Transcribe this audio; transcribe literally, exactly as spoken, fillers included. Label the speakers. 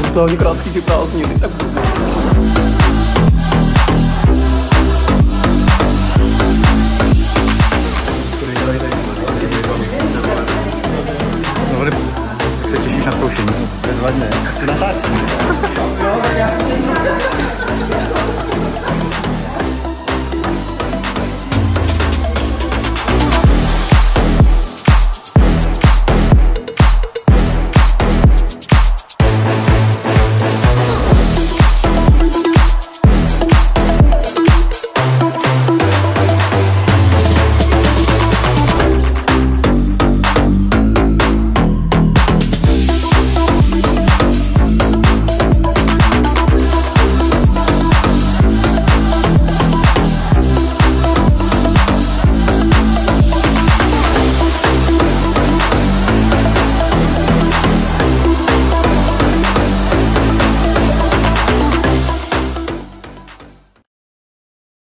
Speaker 1: to hodně krátký ty prázdniny, tak
Speaker 2: Dobrý, jak se těšíš na zkoušení?
Speaker 3: Bezvadně. Ty natáčíš? Jo, tak já si